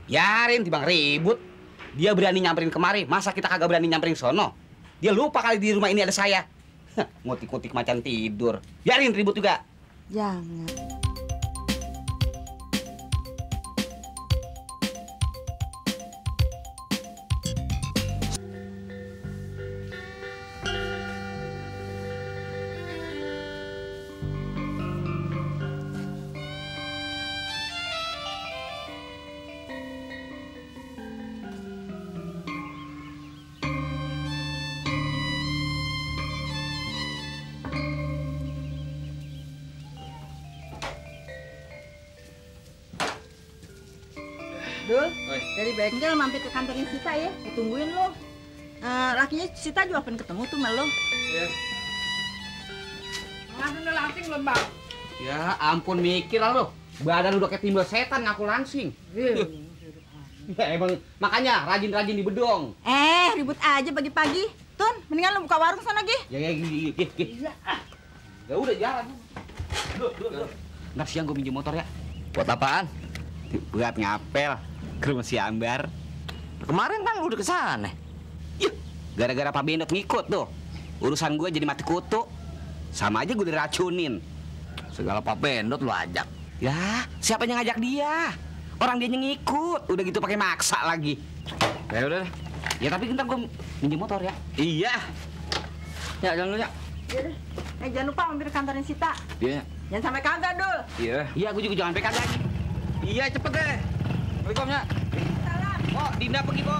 Biarin timbang ribut. Dia berani nyamperin kemari, masa kita kagak berani nyamperin sono? Dia lupa kali di rumah ini ada saya. Ngutik-ngutik macan tidur. Biarin ribut juga. Jangan. Dul, dari bengkel mampir ke kantornya Sita ya, ditungguin lo. Lakinya Sita juga pengen ketemu tuh sama lo. Iya. Udah langsing belum, Bang? Ya ampun mikir lah lo. Badan udah kayak timbul setan ngaku langsing. Ya emang makanya rajin-rajin di bedong. Ribut aja pagi-pagi. Tun, mendingan lo buka warung sana, Gi. Ya ya udah jalan. Ntar siang gue minjem motor ya. Buat apaan? Buat ngapel ke rumah si Ambar. Kemarin kan udah kesana. Gara-gara Pak Benot ngikut tuh. Urusan gue jadi mati kutu. Sama aja gue diracunin. Segala Pak Benot lu ajak. Ya, siapa yang ngajak dia? Orang dia ngikut. Udah gitu pakai maksa lagi. Ya udah. Ya tapi ntar gue minjem motor ya. Iya. Ya jangan dulu ya. Iya. Jangan lupa mampir ke kantornya Sita. Iya. Jangan sampai kagak, Dul. Iya. Iya, gue juga jangan sampai kagak lagi. Iya, cepet deh. Assalamualaikum ya. Salam. Po, Dinda pergi, Po.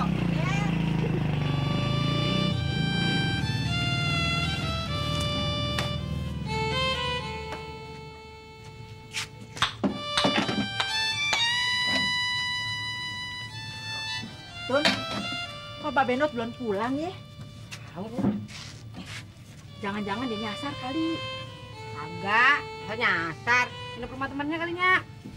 Tun, kok Pak Benot belum pulang ya? Jangan-jangan dia nyasar kali. Kagak, saya nyasar. Ini rumah temannya kalinya.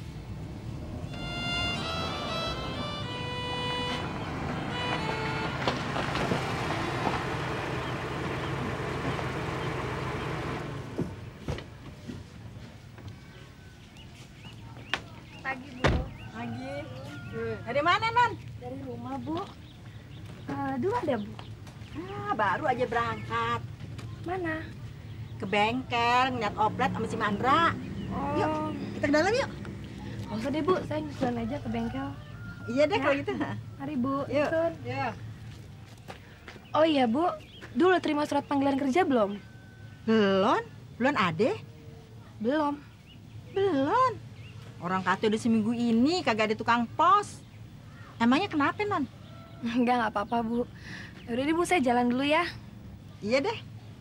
Pagi, Bu. Lagi. Dari mana, Non? Dari rumah, Bu. Dulu ada, Bu. Baru aja berangkat. Mana? Ke bengkel, ngeliat oplet sama si Mandra. Yuk, kita ke dalam yuk. Nggak usah deh, Bu. Saya nyusulan aja ke bengkel. Iya deh Ya. kalau gitu. Mari, Bu. Yuk. Nyusun. Ya. Oh iya, Bu. Dulu terima surat panggilan kerja belum? Belum? Belum ada? Belum. Belum. Orang kata udah seminggu ini kagak ada tukang pos. Emangnya kenapa, Non? Nggak apa-apa, Bu. Yaudah deh, Bu. Saya jalan dulu ya. Iya deh.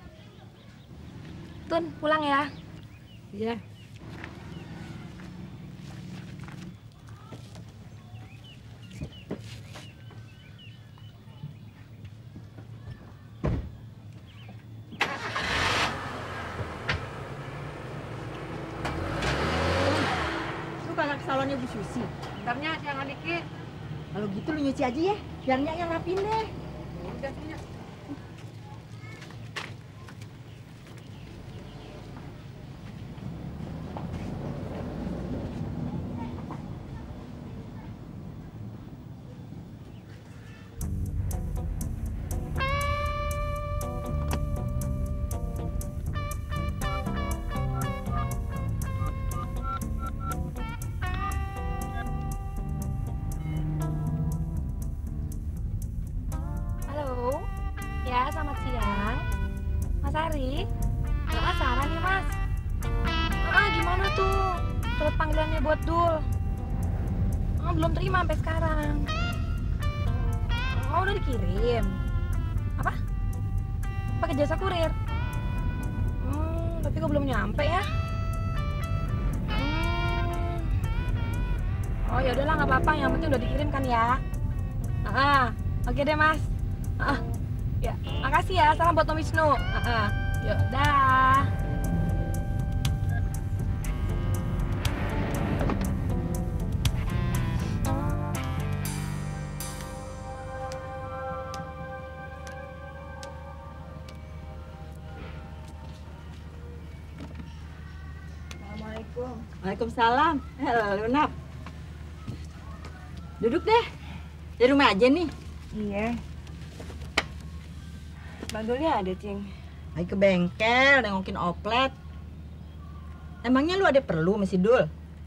Tun, pulang ya. Iya. Lu kagak ke salonnya Bu Susi? Bentarnya, jangan dikit. Kalau gitu lu nyuci aja ya, biar Nyak yang rapiin deh. Udah, sini. Halo. Ya, selamat siang. Mas Ari. Mas Sarah nih, Mas. Gimana tuh? Surat panggilannya buat Dul. Belum terima sampai sekarang. Udah dikirim. Apa? Pakai jasa kurir. Tapi kok belum nyampe ya? Oh ya udahlah, nggak apa-apa. Yang penting udah dikirim kan ya. Oke deh, Mas. Ya, makasih ya. Salam buat Om Wisnu. Yuk, dah. Assalamualaikum. Waalaikumsalam. Halo, Nap. Duduk deh. Di rumah aja nih. Iya. Bang Dulnya ada, Cing. Lagi ke bengkel, nengokin oplet. Emangnya lu ada perlu sama si Dul?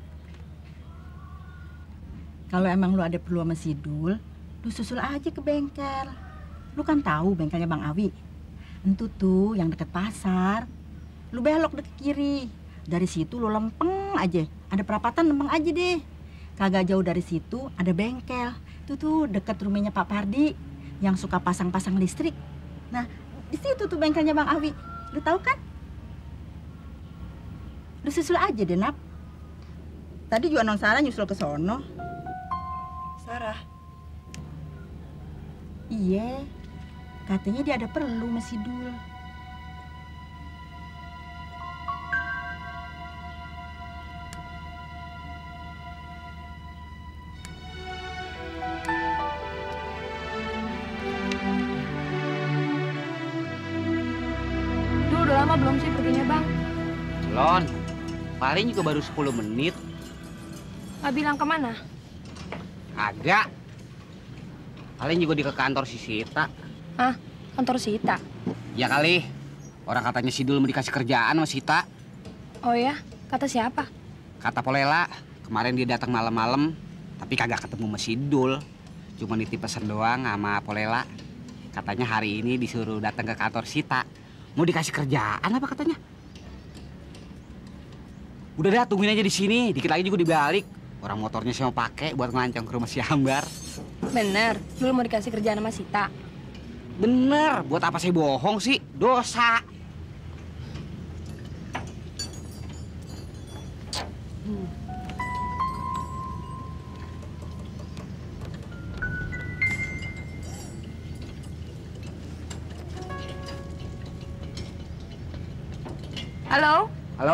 Kalau emang lu ada perlu sama si Dul, lu susul aja ke bengkel. Lu kan tahu bengkelnya Bang Awi. Entu tuh yang deket pasar. Lu belok deket kiri. Dari situ lu lempeng aja. Ada perapatan lempeng aja deh. Kagak jauh dari situ ada bengkel. Itu tuh deket rumahnya Pak Pardi yang suka pasang-pasang listrik. Nah, di situ tuh bengkelnya Bang Awi. Lu tahu kan? Lu susul aja deh, Nap. Tadi juga Nong Sarah nyusul ke sono. Sarah. Iya. Katanya dia ada perlu sama si Dul. Duh, udah lama belum sih perginya, Bang? Belum. Paling juga baru 10 menit. Nggak bilang kemana? Agak. Paling juga di ke kantor si Sita. Hah? Kantor Sita? Ya kali. Orang katanya si Dul mau dikasih kerjaan sama Sita. Oh ya? Kata siapa? Kata Polela, kemarin dia datang malam-malam, tapi kagak ketemu sama si Dul. Cuma nitip pesan doang sama Polela. Katanya hari ini disuruh datang ke kantor Sita. Mau dikasih kerjaan apa katanya? Udah dah, tungguin aja di sini. Dikit lagi juga dibalik. Orang motornya saya mau pakai buat ngelancong ke rumah si Ambar. Bener, dulu mau dikasih kerjaan sama Sita. Bener, buat apa saya bohong sih? Dosa. Halo? Halo?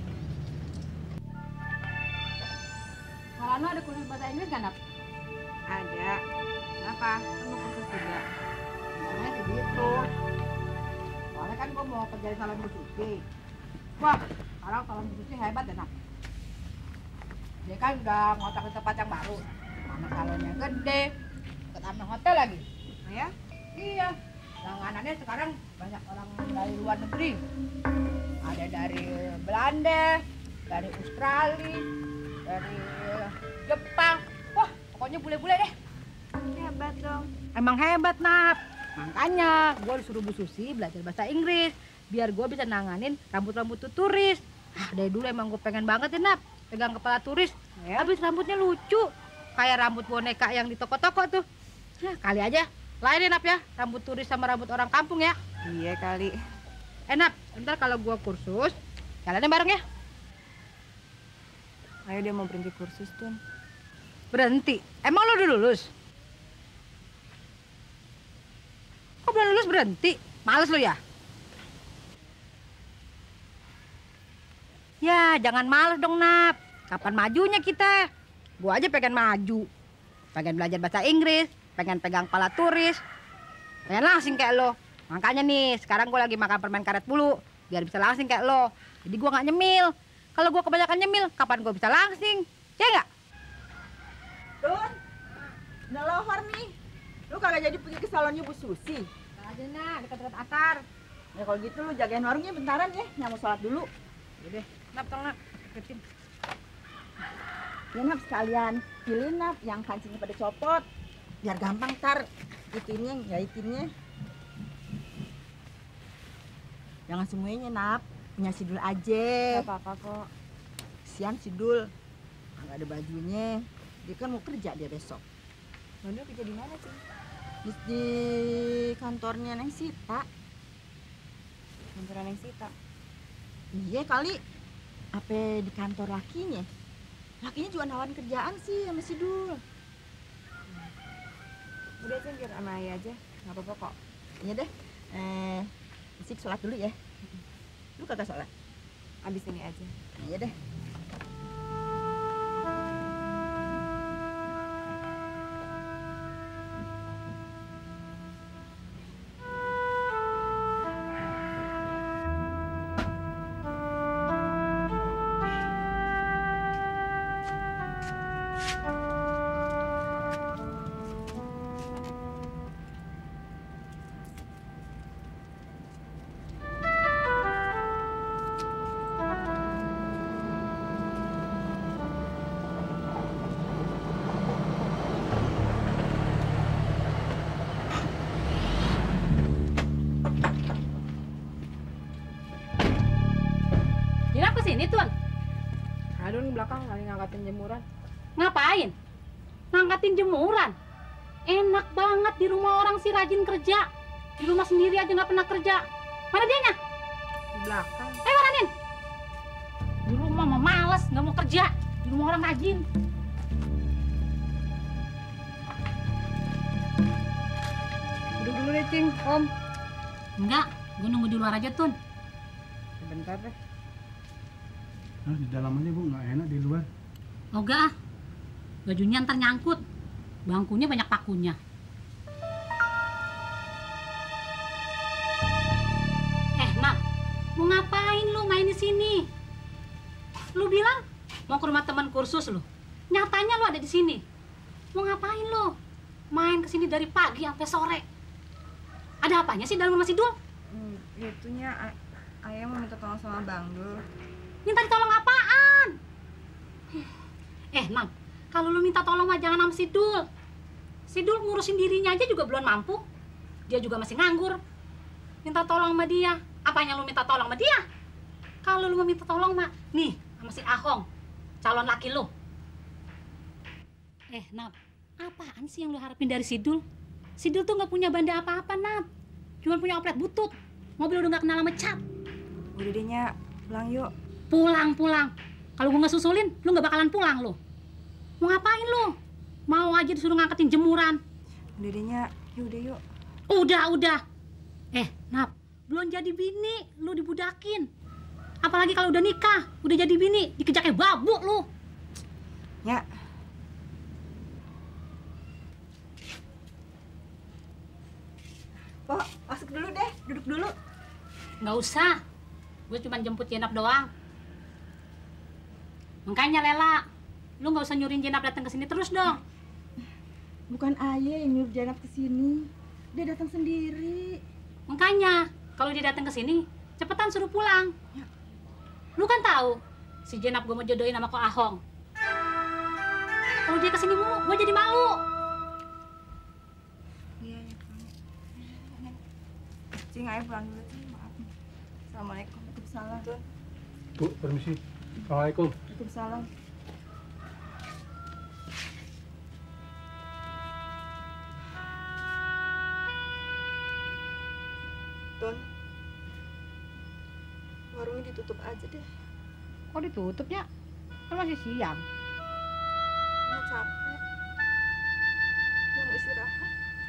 Marano ada kursus bahasa Inggris kan, Nap? Ada. Kenapa? Kan mau kursus juga. Namanya segitu. Soalnya kan gua mau kerja di salon Bu Susi. Wah, sekarang salon Bu Susi hebat ya, Nap. Dia kan udah ngotak di tempat yang baru. Mana salonnya gede, dekat sama hotel lagi. Nah ya? Iya. Langganannya sekarang banyak orang dari luar negeri. Ada dari Belanda, dari Australia, dari Jepang. Wah, pokoknya bule-bule deh. Hebat dong. Emang hebat, Nap. Makanya gue disuruh Bu Susi belajar bahasa Inggris biar gue bisa nanganin rambut-rambut tuh turis. Dari dulu emang gue pengen banget ya, Nap, pegang kepala turis. Habis rambutnya lucu, kayak rambut boneka yang di toko-toko tuh. Nah, kali aja lain ya, Nap ya, rambut turis sama rambut orang kampung ya. Iya kali. Nap, ntar kalau gue kursus, jalannya bareng ya. Ayo dia mau berhenti kursus, Tun. Berhenti? Emang lo udah lulus? Kok belum lulus berhenti? Males lo ya? Ya, jangan males dong, Nap. Kapan majunya kita? Gua aja pengen maju. Pengen belajar bahasa Inggris, pengen pegang kepala turis. Pengen langsing kayak lo. Makanya nih, sekarang gua lagi makan permen karet bulu. Biar bisa langsing kayak lo. Jadi gua nggak nyemil. Kalau gua kebanyakan nyemil, kapan gua bisa langsing? Ya nggak? Dun, udah lohor nih. Lu kagak jadi pergi ke salonnya Bu Susi. Aja nah, dekat-dekat asar. Ya kalau gitu lu jagain warungnya bentaran ya, yang mau sholat dulu. Yaudah, Nap, tolong Nap. Deketin. Ya Nap, sekalian pilih Nap yang kancingnya pada copot. Biar gampang ntar itunya, jaitinnya. Jangan semuanya Nap, punya Sidul aja. Gak apa-apa kok. Kesian Sidul, nggak ada bajunya. Dia kan mau kerja dia besok. Bang kerja di mana, Cing? Di kantornya Neng Sita. Kantoran yang Sita. Iya kali. Apa di kantor lakinya? Lakinya juga nawarin kerjaan sih sama si Dul. Udah, Cing, biar sama Ayah aja. Gak apa-apa kok. Iya deh. Isik sholat dulu ya. Lu kagak sholat? Abis ini aja. Iya deh. belakang lagi ngangkatin jemuran. Ngapain? Ngangkatin jemuran? Enak banget di rumah orang sih rajin kerja. Di rumah sendiri aja nggak pernah kerja. Mana dianya? Di belakang. Waranin. Di rumah mah males, nggak mau kerja. Di rumah orang rajin. Duduk dulu deh, Cing. Om. Enggak, gue nunggu di luar aja, Tun. Sebentar deh. Nah, di dalam aja Bu, nggak enak di luar. Enggak ah. Bajunya ntar nyangkut. Bangkunya banyak pakunya. Nak, mau ngapain lu main di sini? Lu bilang mau ke rumah teman kursus lu. Nyatanya lu ada di sini. Mau ngapain lu? Main ke sini dari pagi sampai sore. Ada apanya sih dalam rumah si Dul? Itunya ayah mau minta tolong sama Bang Dul. Minta ditolong apaan? Nam, kalau lu minta tolong mah jangan sama si Dul. Si Dul ngurusin dirinya aja juga belum mampu. Dia juga masih nganggur. Minta tolong sama dia. Apanya lu minta tolong sama dia? Kalau lu mau minta tolong mah, nih sama si Ahong, calon laki lu. Nap, apaan sih yang lu harapin dari si Dul? Si Dul tuh nggak punya banda apa-apa, Nap. Cuma punya oplet butut. Mobil udah nggak kenal sama cat. Udah deh, Nya, pulang yuk. Pulang. Kalau gua nggak susulin, lu nggak bakalan pulang lu. Mau ngapain lu? Mau aja disuruh ngangkatin jemuran. Udah deh, Nya, yaudah yuk. Udah. Nap, belum jadi bini, lu dibudakin. Apalagi kalau udah nikah, udah jadi bini, dikejar kayak babu lu. Nya. Pok, masuk dulu deh, duduk dulu. Nggak usah, gue cuma jemput Jenap doang. Makanya Lela, lu nggak usah nyuruhin Jenap datang ke sini terus dong. Bukan ayah yang nyuruh Jenap ke sini. Dia datang sendiri. Makanya, kalau dia datang ke sini, cepetan suruh pulang. Lu kan tahu, si Jenap gue mau jodohin sama Ko Ahong. Kalau dia kesini mulu, gue jadi malu. Iya, pulang. Cing, ayah pulang dulu, Cing. Maaf. Assalamualaikum. Waalaikumsalam. Bu, permisi. Assalamualaikum. Waalaikumsalam. Tun, warungnya ditutup aja deh. Kok ditutupnya? Kan masih siang. Nya capek. Nya mau istirahat.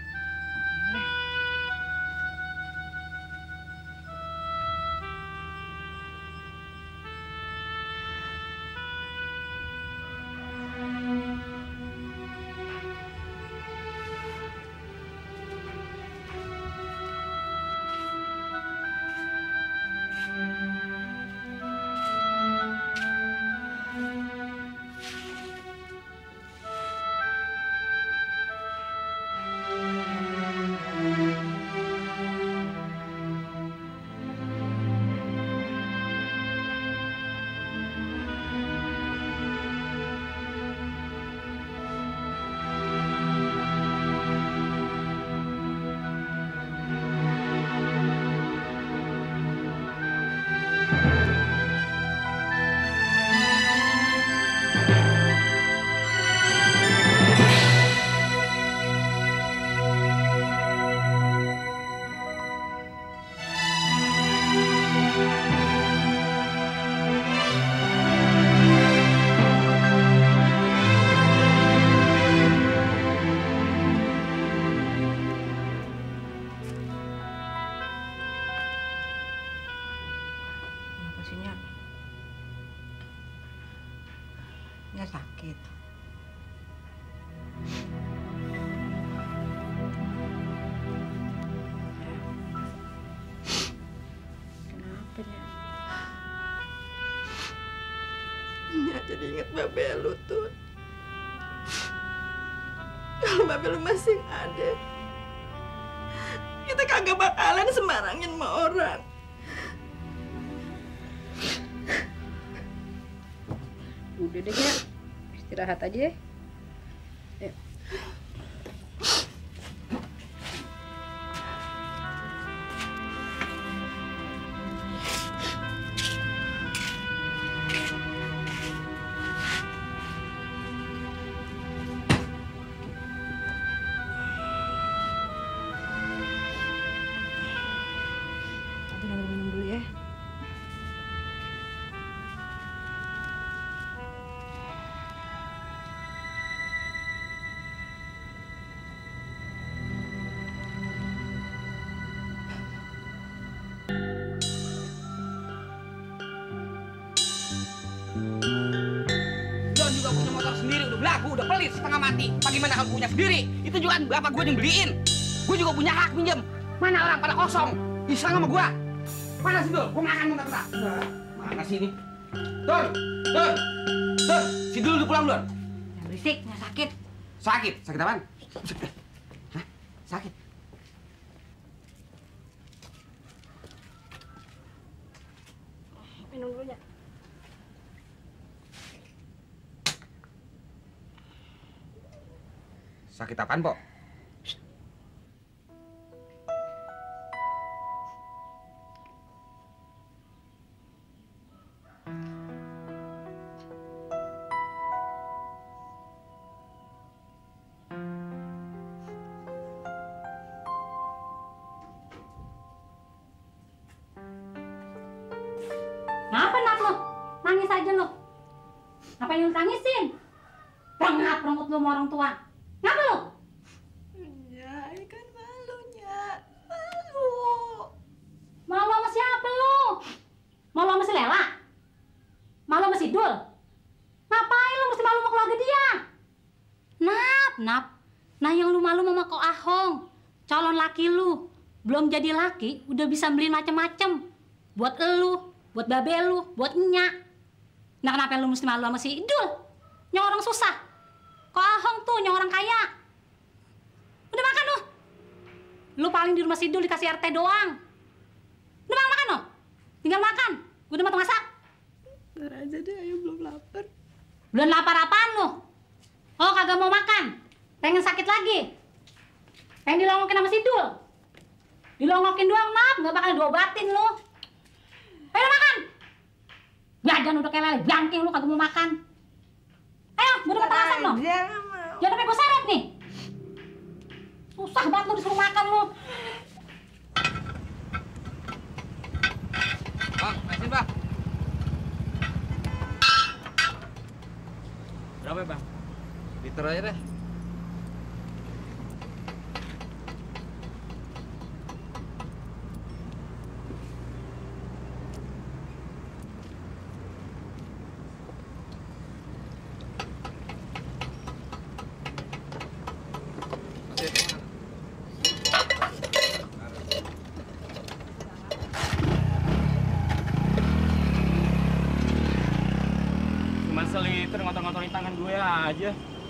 Nya sakit. Kenapa, Nya? Nya jadi inget babe lu tuh. Kalau babe lu masih ada, kita kagak bakalan sembarangin sama orang. Udah deh, Nya. Istirahat aja. Yuk. belagu, udah pelit setengah mati. Bagaimana kalau punya sendiri? Itu juga kan bapak gue yang beliin. Gue juga punya hak pinjam. Mana orang pada kosong? Diserang sama gue. Mana sih Dul? Gue makan bentar. Mana sih ini? Dul! Si Dul udah pulang, Dul. Jangan berisik, nggak sakit. Sakit? Sakit apaan? Hah? Sakit? Minum dulu ya. Sakit apaan, Pok? Ngapa nak lo? Nangis aja lo. Ngapain lu tangisin? Bengap rambut lu sama orang tua. Ngapa lo? Ya, ini kan malunya. Malu. Malu sama siapa lo? Malu sama si Lela? Malu sama si Dul? Ngapain lu mesti malu sama keluarga dia? Nap. Nah yang lu malu sama Ko Ahong. Calon laki lu. Belum jadi laki, udah bisa beliin macem-macem. Buat elu, buat babe lu, buat nyak. Nah kenapa lu mesti malu sama si Dul? Yang orang susah. Ko Ahong tuh yang orang kaya. Udah makan lu. Lu paling di rumah si Dul dikasih RT doang. Udah makan lo? Tinggal makan. Gue udah matang masak. Ntar aja deh, ayo belum lapar. Belum lapar apaan lu? Oh kagak mau makan. Pengen sakit lagi. Pengen dilongokin sama si Dul. Dilongokin doang, Nap. Gak bakal diobatin lu. Ayo makan. Badan udah kayak lele jangking lu kagak mau makan. Ayo, gue udah matang masak lo. Jangan sampai gue seret nih. Susah banget lu disuruh makan lu. Bang, bensin, Bang. Berapa ya, Bang? Liter aja deh. Cuma seliter ngotor-ngotorin tangan gue aja.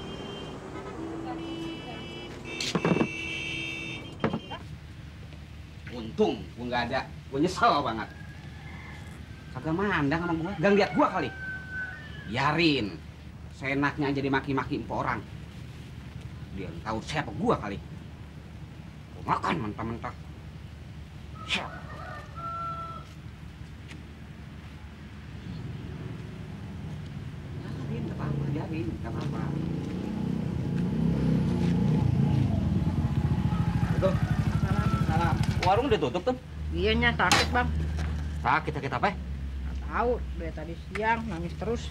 Untung gue nggak ada, gue nyesel banget. Kagak mandang sama gue, gak lihat gue kali. Biarin, seenaknya aja dimaki-maki empat orang. Dia tahu siapa gue kali. Gue makan mentah-mentah. Siapa? Biarin, gak apa-apa, biarin, gak apa-apa. Tuh, salam. Warung udah tutup tuh. Iya nya sakit bang. Sakit apa? Nggak tahu dari tadi siang nangis terus.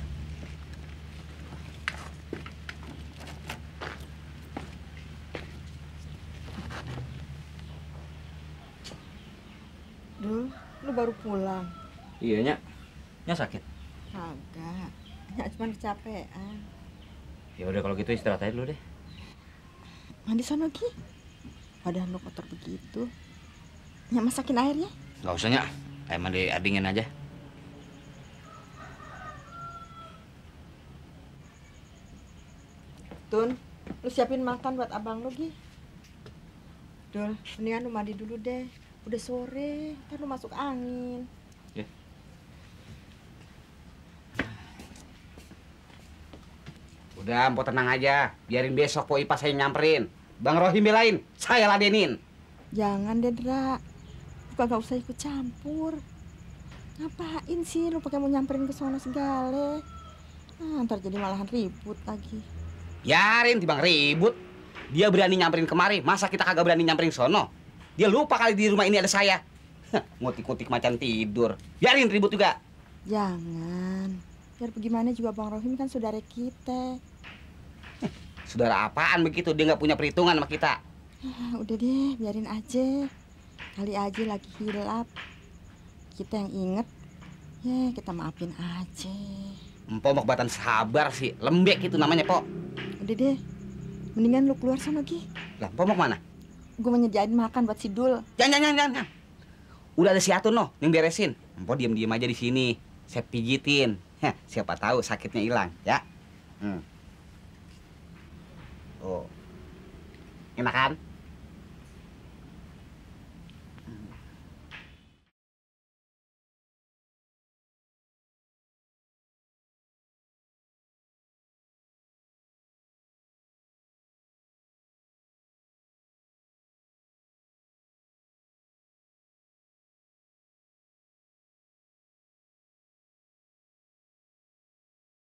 Dul, lu baru pulang? Iya nya sakit. Kagak, ya cuma kecapean. Ya udah kalau gitu istirahat aja dulu deh. Mandi sono Ki. Badan lu kotor begitu. Nyak masakin airnya? Nggak usah Nyak, air mandi dingin aja. Tun, lu siapin makan buat abang lu Ki. Dul, mendingan lu mandi dulu deh. Udah sore, kan lu masuk angin. Ya. Udah, mpok tenang aja. Biarin besok Po Ipa saya nyamperin. Bang Rohim belain, saya ladenin. Jangan deh, Dra. Lu kagak usah ikut campur. Ngapain sih lu pakai mau nyamperin ke sono segala? Ntar jadi malahan ribut lagi. Biarin Bang ribut. Dia berani nyamperin kemari, masa kita kagak berani nyamperin sono? Dia lupa kali di rumah ini ada saya. Ngutik-ngutik macan tidur. Biarin ribut juga. Jangan. Biar bagaimana juga Bang Rohim kan saudara kita. Saudara apaan begitu? Dia nggak punya perhitungan sama kita. Udah deh, biarin aja. Kali aja lagi hilap. Kita yang inget, ya kita maafin aja. Empo mau kebatan sabar sih, lembek itu namanya, Po. Udah deh, mendingan lu keluar sana, Gi. Lah, Po mau kemana? Gue mau nyediain makan buat Sidul. Jangan. Udah ada si Atun noh yang beresin. Empo diem aja di sini. Saya pijitin. Heh, siapa tahu sakitnya hilang, ya. Oh. Enak kan?